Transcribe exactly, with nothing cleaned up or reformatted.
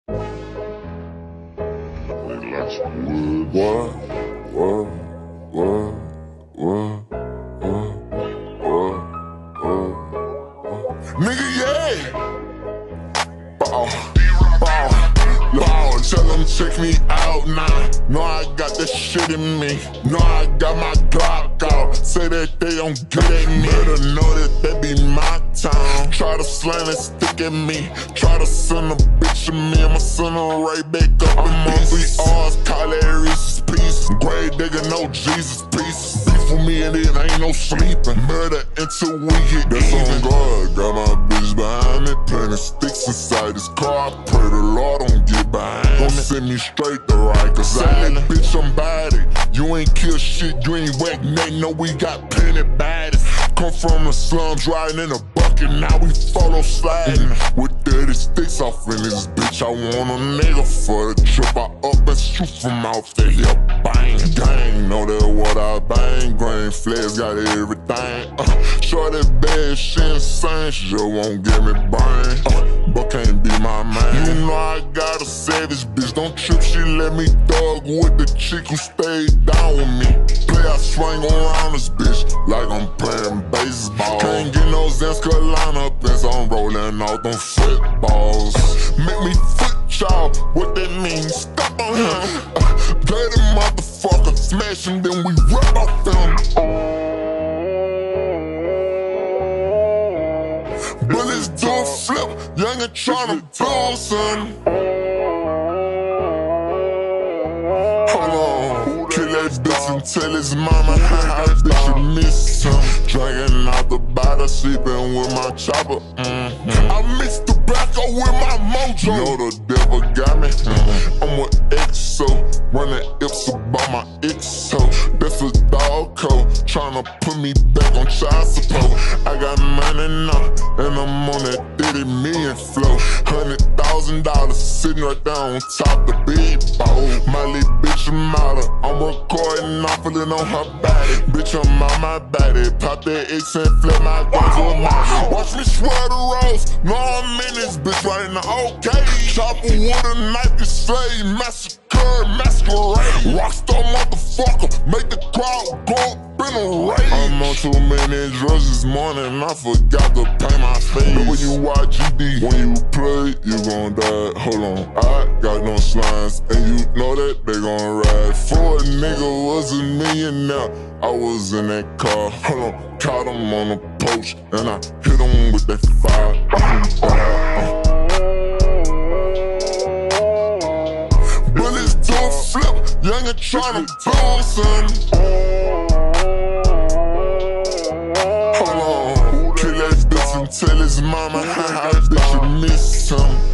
What? What? What? What? What? What? What? Nigga, yeah! Bow, bow, bow. Tell them check me out now. Know I got that shit in me. Know I got my Glock out. Say that they don't get at me. Better know that that be my time. Try to slam and stick at me. Try to send a bitch to me. I'ma send her right back up. I'm on three R's, call that Reese's Pieces. Grave digger, no Jesus pieces. Beef with me and it ain't no sleeping. Murder until we get That's even. On God, got my bitch behind me. Planting sticks inside this car. I pray the Lord don't get behind me. Don't send me straight to right. Cause I ain't bitch, I'm bad it. You ain't kill shit, you ain't whack nothing. No, we got plenty baddies. Come from the slums, riding in a bucket. Now we follow sliding. With thirty sticks off in this bitch. I want a nigga for the trip. I up and shoot from off the hip. Bang, gang, know that what I bang. Grain flags got everything. Uh, sure that bad shit insane. She just won't give me brain. Uh, but can't be my man. You know I got a savage bitch. Don't trip, she let me thug with the chick who stayed down with me. Play, I swing around this bitch like I'm playing baseball. Can't get no Zans Carolina pants. I'm rolling out them footballs. Make me foot y'all, what that means? Stop on him. Uh, dirty motherfucker, smash him, then we rip off him. Bullets do a flip, young and tryna blow son. Hold on, kill that bitch and tell his mama how bitch you miss him. Drinking out the bottle, sleeping with my chopper. Mm-hmm. I mixed tobacco with my mojo. You know the devil got me. Mm-hmm. I'm with X O, running Ipsa by my X O. That's a dog code, tryna put me back on child support. I got money now, and I'm on that thirty million flow. Hundred thousand dollars sitting right there on top the big bowl. My little bitch, I'm out of. I'm recording, I'm feeling on her body. Bitch, I'm on my body. Pop that X and flip my gun to a mouth. Watch me swear the rose. No, I'm in this bitch right now. Okay, chopper with a knife to slay. Massacre, masquerade. Rockstar motherfucker, make the crowd go up in a rage. I'm on too many drugs this morning. I forgot to pay my face. But when you watch G D, when you play, you gon' die. Hold on, I got no slimes, and you know that they gon' ride. For a nigga was a millionaire. I was in that car, hold on, caught him on a poach, and I hit him with that fire. Uh, Bullets do a flip, young and tryna blow son. Hold on, kill that bitch and tell his mama how bitch you miss him.